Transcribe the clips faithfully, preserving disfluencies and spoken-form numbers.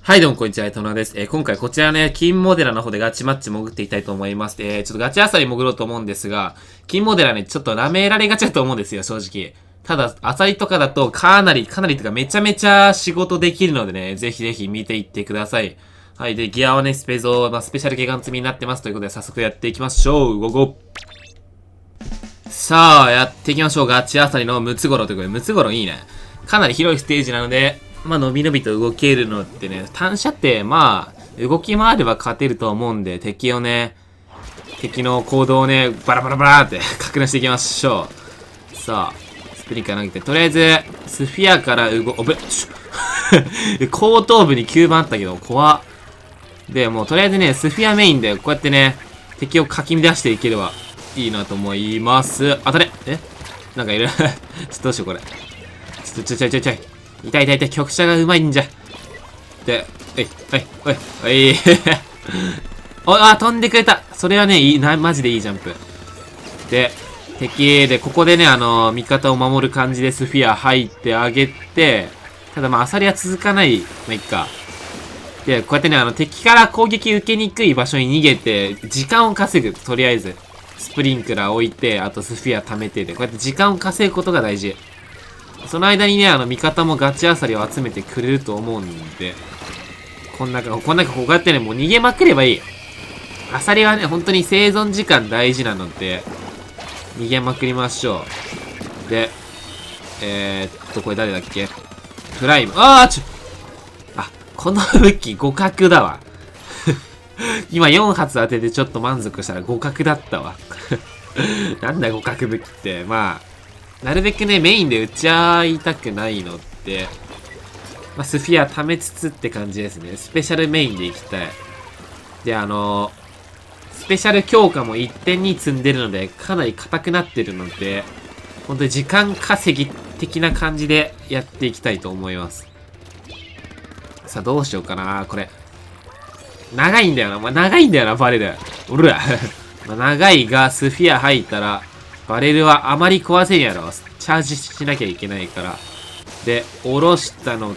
はい、どうもこんにちは、トナです。えー、今回こちらね、金モデラの方でガチマッチ潜っていきたいと思います。えー、ちょっとガチアサリ潜ろうと思うんですが、金モデラね、ちょっと舐められがちだと思うんですよ、正直。ただ、アサリとかだとかなり、かなりとかめちゃめちゃ仕事できるのでね、ぜひぜひ見ていってください。はい、で、ギアはね、スペゾー、まあ、スペシャルゲガン積みになってますということで、早速やっていきましょう。ゴーゴー。さあ、やっていきましょう。ガチアサリのムツゴロウということで、ムツゴロウいいね。かなり広いステージなので、まあ、伸び伸びと動けるのってね、単車って、まあ、動き回れば勝てると思うんで、敵をね、敵の行動をね、バラバラバラって確認していきましょう。さあ、スプリンカー投げて、とりあえず、スフィアから動、おべ、後頭部にきゅうばんあったけど、怖っ。で、もうとりあえずね、スフィアメインで、こうやってね、敵をかき乱していければいいなと思います。当たれえなんかいるちょっとどうしよう、これ。ちょっと、ちょちょちょちょい。痛い痛い痛い、局者がうまいんじゃ。で、はい、はい、はい、はい。お、あ、飛んでくれた。それはね、いい、な、マジでいいジャンプ。で、敵で、ここでね、あのー、味方を守る感じでスフィア入ってあげて、ただまあ、アサリは続かない。まあ、いっか。で、こうやってね、あの、敵から攻撃受けにくい場所に逃げて、時間を稼ぐ。とりあえず。スプリンクラー置いて、あとスフィア貯めてで、こうやって時間を稼ぐことが大事。その間にね、あの、味方もガチアサリを集めてくれると思うんで、こんなか、こんなか、こうやってね、もう逃げまくればいい。アサリはね、本当に生存時間大事なので、逃げまくりましょう。で、えー、っと、これ誰だっけプライム。あーちょあ、この武器互角だわ。今よん発当ててちょっと満足したら互角だったわ。なんだ互角武器って。まあ、なるべくね、メインで打ち合いたくないので、まあ、スフィア貯めつつって感じですね。スペシャルメインでいきたい。で、あのー、スペシャル強化もいってんに積んでるので、かなり硬くなってるので、本当に時間稼ぎ的な感じでやっていきたいと思います。さあ、どうしようかな、これ。長いんだよな。まあ、長いんだよな、バレル。おら。まあ、長いが、スフィア入ったら、バレルはあまり壊せんやろ。チャージしなきゃいけないから。で、下ろしたのって、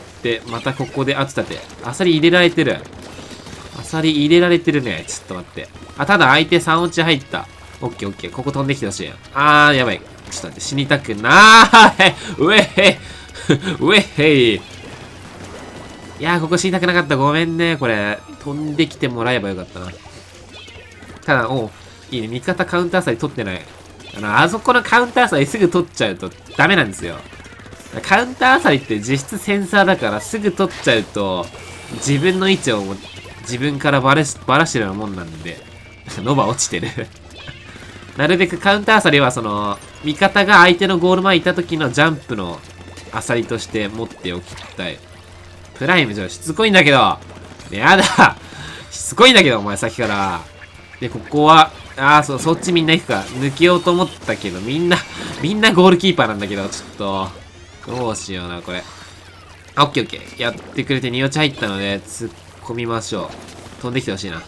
またここで、あつたて。アサリ入れられてる。アサリ入れられてるね。ちょっと待って。あ、ただ相手さん落ち入った。オッケーオッケー。ここ飛んできてほしい。あー、やばい。ちょっと待って。死にたくなーい。うえへいうえへい。いやー、ここ死にたくなかった。ごめんね。これ、飛んできてもらえばよかったな。ただ、おう、いいね。味方カウンターアサリ取ってない。あの、あそこのカウンターアサリすぐ取っちゃうとダメなんですよ。カウンターアサリって実質センサーだからすぐ取っちゃうと自分の位置を自分からバレし、バラしてるようなもんなんで、ノバ落ちてる。なるべくカウンターアサリはその、味方が相手のゴール前にいた時のジャンプのアサリとして持っておきたい。プライムじゃしつこいんだけど。やだしつこいんだけど、お前さっきから。で、ここは、ああ、そう、そっちみんな行くか。抜けようと思ったけど、みんな、みんなゴールキーパーなんだけど、ちょっと、どうしような、これ。あ、オッケーオッケー。やってくれてに落ち入ったので、突っ込みましょう。飛んできてほしいな。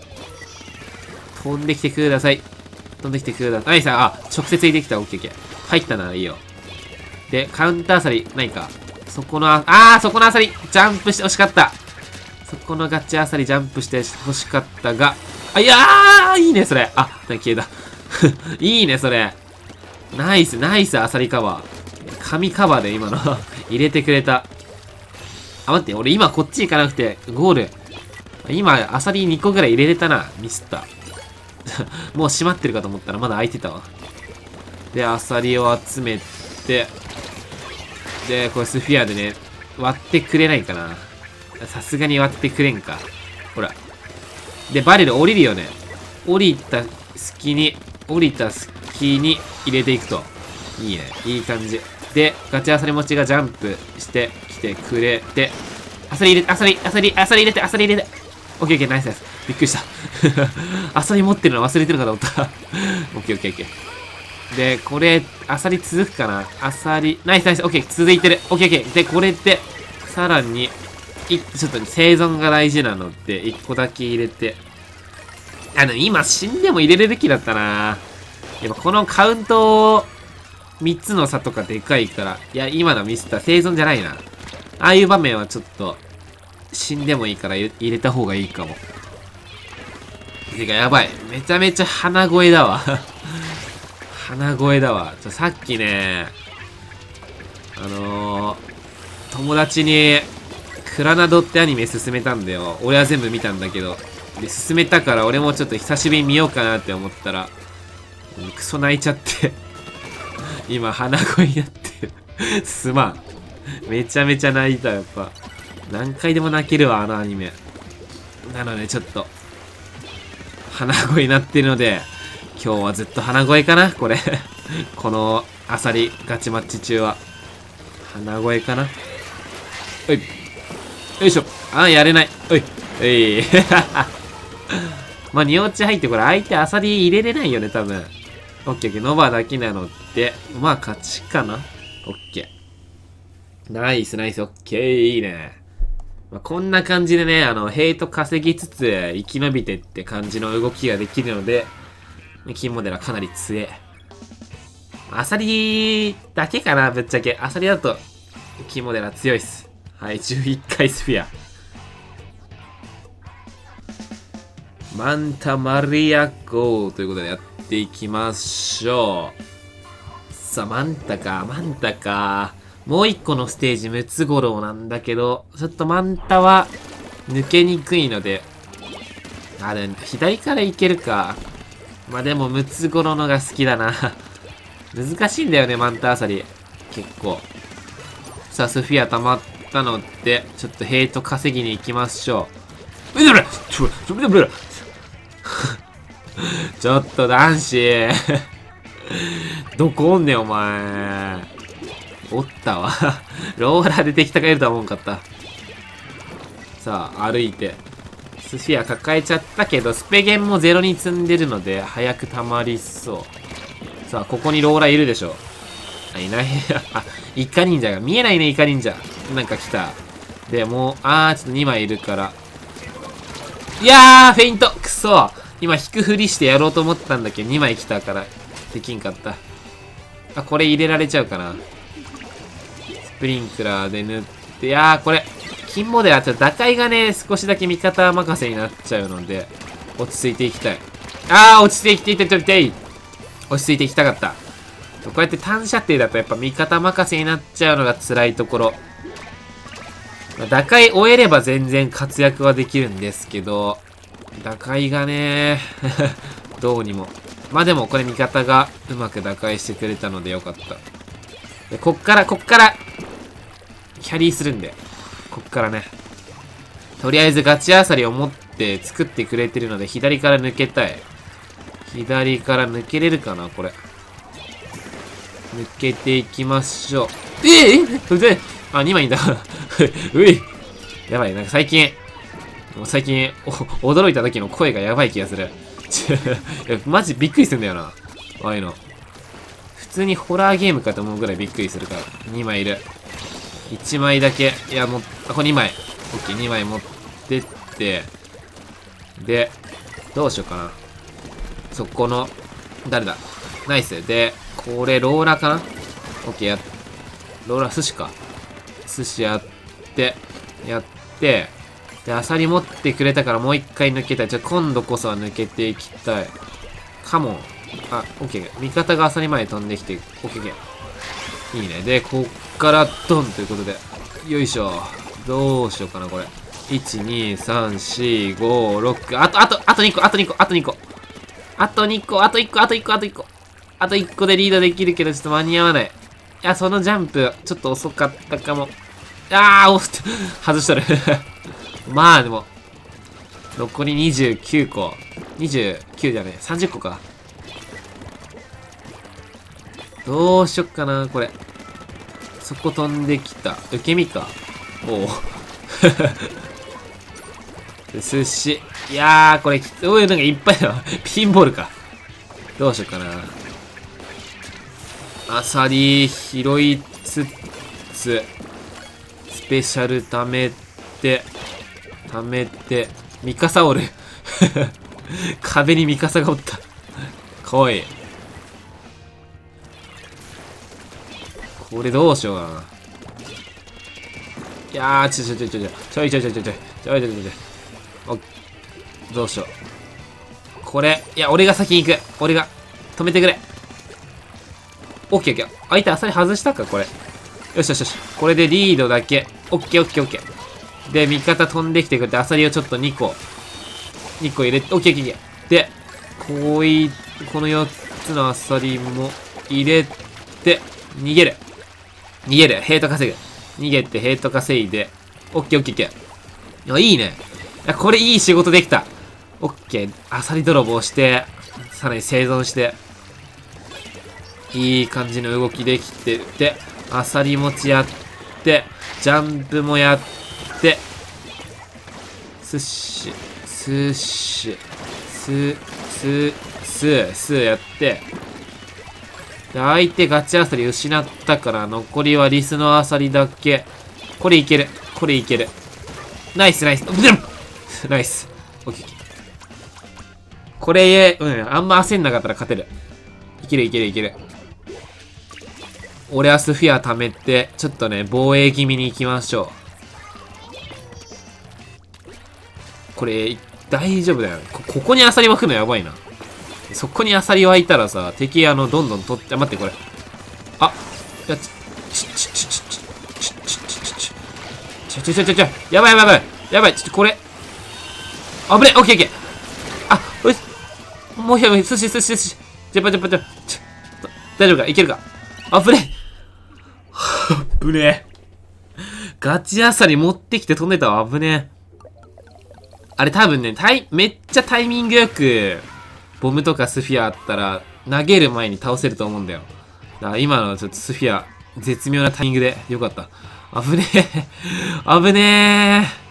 飛んできてください。飛んできてください。ナイス、あ、直接入れてきた。オッケーオッケー。入ったならいいよ。で、カウンターアサリ、何か。そこの、ああ、そこのアサリ、ジャンプして欲しかった。そこのガチアサリジャンプして欲しかったが、あ、いやー、いいね、それ。あ、消えた。いいね、それ。ナイス、ナイス、アサリカバー。紙カバーで今の入れてくれた。あ、待って、俺今こっち行かなくて、ゴール。今、アサリにこぐらい入れれたな。ミスった。もう閉まってるかと思ったらまだ開いてたわ。で、アサリを集めて、で、これスフィアでね、割ってくれないかな。さすがに割ってくれんか。ほら。で、バレル降りるよね。降りた隙に、降りた隙に入れていくと。いいね。いい感じ。で、ガチアサリ持ちがジャンプしてきてくれて、アサリ入れて、アサリ、アサリ、アサリ入れて、アサリ入れて。オッケーオッケー、ナイスナイス。びっくりした。アサリ持ってるの忘れてるかと思った。オッケーオッケーオッケー。で、これ、アサリ続くかなアサリ、ナイスナイス、オッケー、続いてる。オッケーオッケー。で、これで、さらに、いちょっと生存が大事なので、いっこだけ入れて。あの、今死んでも入れるべきだったな。やっぱこのカウント、みっつの差とかでかいから。いや、今のミスった。生存じゃないな。ああいう場面はちょっと、 死んでもいいから入れた方がいいかも。てか、やばい。めちゃめちゃ鼻声だわ。鼻声だわ。ちょ、さっきね、あのー、友達に、クラナドってアニメ勧めたんだよ。俺は全部見たんだけど。で、勧めたから俺もちょっと久しぶりに見ようかなって思ったら、クソ泣いちゃって。今、鼻声になってる。すまん。めちゃめちゃ泣いた、やっぱ。何回でも泣けるわ、あのアニメ。なので、ちょっと、鼻声になってるので、今日はずっと鼻声かなこれ。この、アサリガチマッチ中は。鼻声かなおい。よいしょ。あー、やれない。おい。おい。まあ、に落ち入ってこれ相手アサリ入れれないよね、多分。オッケーオッケー。ノバだけなので、まあ、勝ちかなオッケー。ナイスナイス。オッケー。いいね。まあ、こんな感じでね、あの、ヘイト稼ぎつつ、生き延びてって感じの動きができるので、金モデラかなり強え。アサリだけかな、ぶっちゃけ。アサリだと、金モデラ強いっす。はい、じゅういっかいスフィア。マンタマリアコということでやっていきましょう。さあ、マンタか、マンタか。もう一個のステージ、ムツゴロウなんだけど、ちょっとマンタは抜けにくいので、あれ、左から行けるか。まあでも、ムツゴロウのが好きだな。難しいんだよね、マンタあさり。結構。さあ、スフィア溜まったので、ちょっとヘイト稼ぎに行きましょう。うだぶらちょ、ちょ、ぶらちょっと男子。どこおんねん、お前。おったわ。ローラーで敵高えるとは思わんかった。さあ、歩いて。スフィア抱えちゃったけど、スペゲンもゼロに積んでるので、早く溜まりそう。さあ、ここにローラーいるでしょ。あ、いない。あ、イカ忍者が。見えないね、イカ忍者。なんか来た。で、もう、あー、ちょっとにまいいるから。いやー、フェイントくそ今、引くふりしてやろうと思ったんだけど、にまい来たから、できんかった。あ、これ入れられちゃうかな。スプリンクラーで塗って、いやー、これ、金モデラー、ちょっと打開がね、少しだけ味方任せになっちゃうので、落ち着いていきたい。あー、落ち着いていきたい、ちょっとい落ち着いていきたかった。こうやって単射程だとやっぱ味方任せになっちゃうのが辛いところ。打開終えれば全然活躍はできるんですけど、打開がね、どうにも。まあでもこれ味方がうまく打開してくれたのでよかった。で、こっから、こっから、キャリーするんで。こっからね。とりあえずガチアサリを持って作ってくれてるので、左から抜けたい。左から抜けれるかなこれ。抜けていきましょう。えええあ、にまいいんだ。うい。やばい、なんか最近、もう最近お、驚いた時の声がやばい気がする。いや、マジびっくりするんだよな。ああいうの。普通にホラーゲームかと思うぐらいびっくりするから。にまいいる。いちまいだけ。いや、もう、あ、これにまい。オッケー、にまい持ってって。で、どうしようかな。そこの、誰だナイス。で、これ、ローラかなオッケー、や、ローラ寿司か。寿司やって、やって、で、アサリ持ってくれたからもう一回抜けたい。じゃあ今度こそは抜けていきたい。カモン。あ、オッケー。味方がアサリ前に飛んできて、オッケーオッケー。いいね。で、こっからドンということで。よいしょ。どうしようかな、これ。いち、に、さん、よん、ご、ろく。あと、あと、あとにこ、あとにこ、あとにこ。あとにこ、あといっこ、あといっこ、あといっこ。あといっこでリードできるけど、ちょっと間に合わない。いや、そのジャンプ、ちょっと遅かったかも。あー、おっと、外しとる。まあ、でも、残りにじゅうきゅうこ。にじゅうきゅうじゃねえ、さんじゅっこか。どうしよっかな、これ。そこ飛んできた。受け身か。おお。寿司。いやー、これ、おい、なんかいっぱいだわ。ピンボールか。どうしよっかな。アサリ拾いつつ、スペシャル貯めて、貯めて、ミカサおる。壁にミカサがおった。かわいい。これどうしようかな。 いやー、ちょちょちょちょちょ、ちょいちょいちょいちょいちょい、ちょいちょいちょいちょい。お、どうしよう。これ、いや、俺が先に行く。俺が、止めてくれ。オッケーオッケー。相手アサリ外したか、これ。よしよしよし。これでリードだけ。オッケーオッケーオッケー。で、味方飛んできてくれて、アサリをちょっとにこ。にこ入れて、オッケーオッケーオッケー。で、こうい、このよっつのアサリも入れて、逃げる。逃げる。ヘイト稼ぐ。逃げてヘイト稼いで。オッケーオッケーオッケー。いや、いいね。いや、これいい仕事できた。オッケー。アサリ泥棒して、さらに生存して、いい感じの動きできてて、アサリ持ちやって、ジャンプもやって、スッシュ、スッシュ、ス、ス、ス、スやって、で、相手ガチアサリ失ったから、残りはリスのアサリだけ。これいける。これいける。ナイスナイス。ナイス。オッケー。これ、うん、あんま焦んなかったら勝てる。いけるいけるいける。俺はスフィア貯めて、ちょっとね、防衛気味に行きましょう。これ、大丈夫だよ。こ、ここにアサリ湧くのやばいな。そこにアサリ湧いたらさ、敵あの、どんどん取って、待ってこれ。あ、いや、ち、ち、ち、ち、ち、ち、ち、ち、ち、ち、ち、ち、ち、ち、ち、やばいやばいやばい。やばい、ちょっとこれ。あぶね、オッケーオッケー。あ、よし。もう一回、寿司寿司寿司。ジャパジャパジャパ。大丈夫かいけるかあぶね。あぶね。ガチアサリ持ってきて飛んでたわ。あぶね。あれ多分ね、タイ、めっちゃタイミングよく、ボムとかスフィアあったら、投げる前に倒せると思うんだよ。だから今のちょっとスフィア、絶妙なタイミングでよかった。あぶねえ。あぶねえ。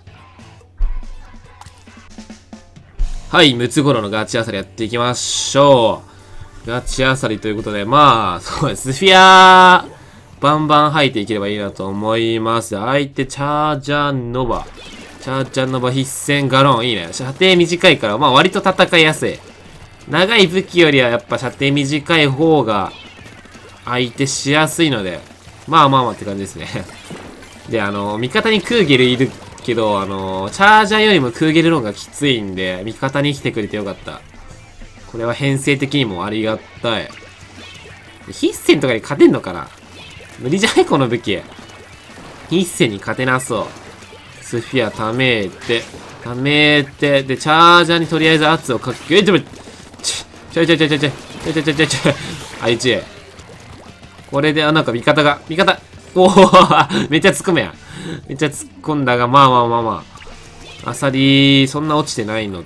はい、ムツゴロウのガチアサリやっていきましょう。ガチアサリということで、まあ、そうです。スフィア、バンバン吐いていければいいなと思います。相手、チャージャンノバ。チャージャンノバ必戦ガロン。いいね。射程短いから、まあ割と戦いやすい。長い武器よりはやっぱ射程短い方が相手しやすいので、まあまあまあって感じですね。で、あの、味方にクーゲルいるけど、あの、チャージャーよりもクーゲルの方がきついんで、味方に来てくれてよかった。これは編成的にもありがたい。必戦とかに勝てんのかな無理じゃないこの武器。必戦に勝てなそう。スフィア貯めて、貯めて、で、チャージャーにとりあえず圧をかけ、え、ちょ、ちょ、ちょいちょいちょいちょいちょい、ちょいちょいちょいちょいちょい、あいち。これで、あ、なんか味方が、味方、おおめっちゃ突っ込めや。めっちゃ突っ込んだが、まあまあまあまあ。アサリ、そんな落ちてないのって。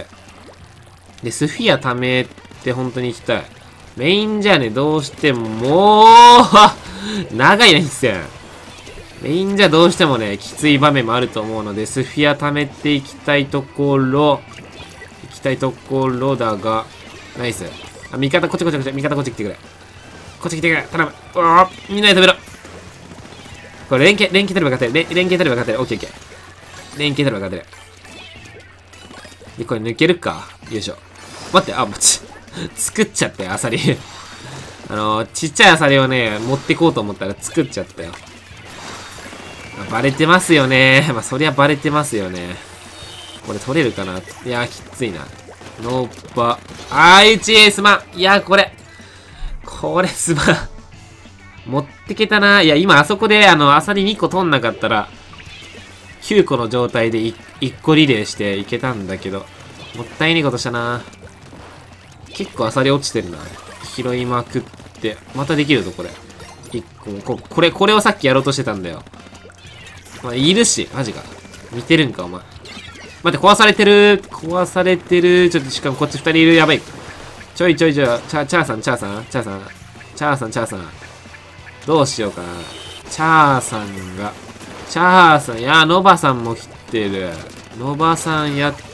で、スフィア貯めて本当に行きたい。メインじゃね、どうしても、もう、長いな、必戦。メインじゃどうしてもね、きつい場面もあると思うので、スフィア貯めていきたいところ、行きたいところだが、ナイス。あ、味方、こっちこっちこっち、味方こっち来てくれ。こっち来てくれ。頼む。うわみんなで止めろ。これ連携、連携取れば勝てる。連連携取れば勝てる。オッケーオッケー。連携取れば勝てる。で、これ抜けるか。よいしょ。待って、あ、待ち。作っちゃったよ、アサリ。あのー、ちっちゃいアサリをね、持ってこうと思ったら作っちゃったよ。バレてますよね。まあ、そりゃバレてますよね。これ取れるかな。いやー、きついな。ノーパ。あー、うちすまん。いやー、これ。これすまん。持ってけたな。いや、今あそこで、あの、アサリにこ取んなかったら、きゅうこの状態で い, いっこリレーしていけたんだけど、もったいねえことしたな。結構アサリ落ちてるな。拾いまくって。またできるぞ、これ。いっこ。ここれ、これをさっきやろうとしてたんだよ。まあ、いるし、マジか。見てるんか、お前。待って、壊されてる。壊されてる。ちょっと、しかもこっちふたりいる。やばい。ちょいちょいちょい。チャ、チャーさん、チャーさん、チャーさん。チャーさん、チャーさん。どうしようかな。チャーさんが。チャーさん、いや、ノバさんも来てる。ノバさんやって。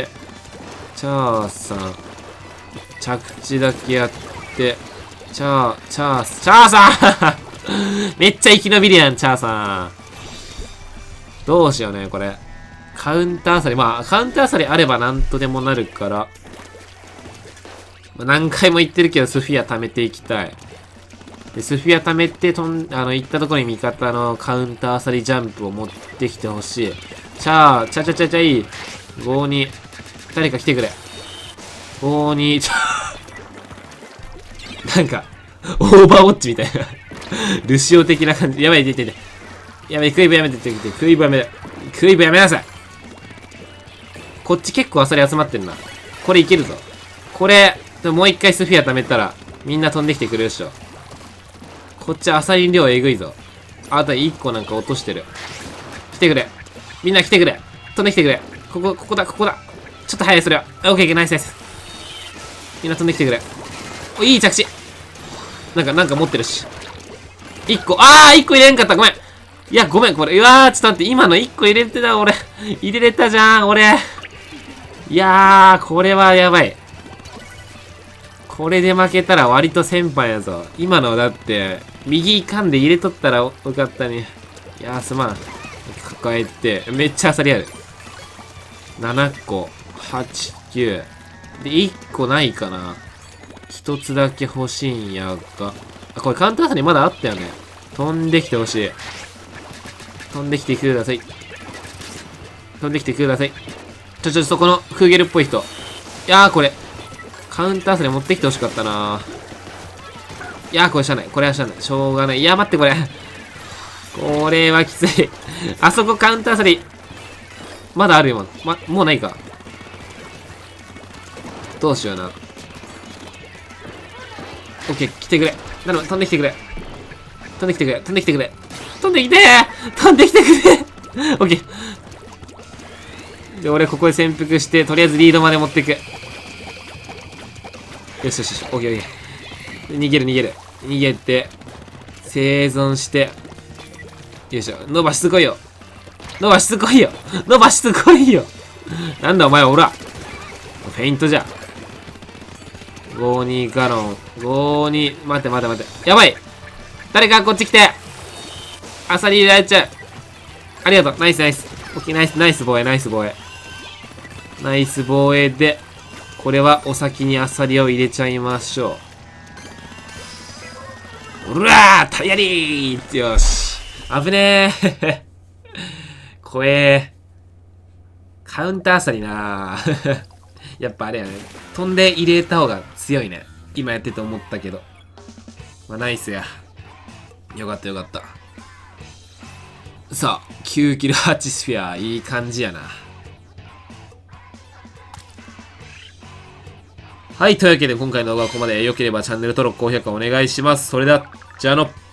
チャーさん。着地だけやって。チャー、チャー、チャーさんめっちゃ生き延びるやん、チャーさん。どうしようね、これ。カウンターサリ。まあ、カウンターサリあればなんとでもなるから。まあ、何回も言ってるけど、スフィア貯めていきたい。 で、スフィア貯めて、とん、あの、行ったところに味方のカウンターアサリジャンプを持ってきてほしい。チャー、チャチャチャチャいい。ごに、誰か来てくれ。ごに、ちょ、なんか、オーバーウォッチみたいな。ルシオ的な感じ。やばい、出てて。やばい、クイブやめてって言って、クイブやめる。クイブやめなさい。こっち結構アサリ集まってるな。これいけるぞ。これ、もう一回スフィア貯めたら、みんな飛んできてくれるでしょ。こっちアサリ量えぐいぞ。あといっこなんか落としてる。来てくれ。みんな来てくれ。飛んできてくれ。ここ、ここだ、ここだ。ちょっと早い、それは。オッケー、ナイスナイス。みんな飛んできてくれ。お、いい着地。なんか、なんか持ってるし。いっこ、あー、いっこ入れんかった。ごめん。いや、ごめん、これ。うわー、ちょっと待って。今のいっこ入れてた、俺。入れれたじゃん、俺。いやー、これはやばい。これで負けたら割と先輩やぞ。今のだって、右噛んで入れとったらよかったね。いやー、すまん。抱えて、めっちゃアサリある。ななこ、はち、きゅう。で、いっこないかな。ひとつだけ欲しいんやが。あ、これカウンターアサリまだあったよね。飛んできてほしい。飛んできてください。飛んできてください。ちょ、ちょ、そこのクーゲルっぽい人。いやー、これ。カウンターアサリ持ってきてほしかったな。いやー、これしゃあない。これはしゃあない。しょうがない。いや、待って、これ。これはきつい。あそこカウンターアサリ。まだあるよ、ま、もうないか。どうしような。オッケー、来てくれ。頼む、飛んできてくれ。飛んできてくれ。飛んできてくれ。飛んできてー飛んできてくれオッケー。で、俺ここで潜伏して、とりあえずリードまで持っていく。よしよしよし、オッケーオッケー。逃げる逃げる。逃げて、生存して、よいしょ。伸ばしつこいよ。伸ばしつこいよ。伸ばしつこいよ。なんだお前、おら。フェイントじゃ。ごにガロン。ごに、待って待って待って。やばい。誰かこっち来て。アサリ入れられちゃう。ありがとう。ナイスナイス。オッケー、ナイス、ナイス防衛、ナイス防衛。ナイス防衛で、これはお先にアサリを入れちゃいましょう。うらータイヤリーよし。危ねー。怖えー。カウンターアサリなー。やっぱあれやね。飛んで入れた方が強いね。今やってて思ったけど。まあ、ナイスや。よかったよかった。さあ、きゅうキルはちスフィア。いい感じやな。はい、というわけで今回の動画はここまで。良ければチャンネル登録、高評価お願いします。それでは、じゃあの。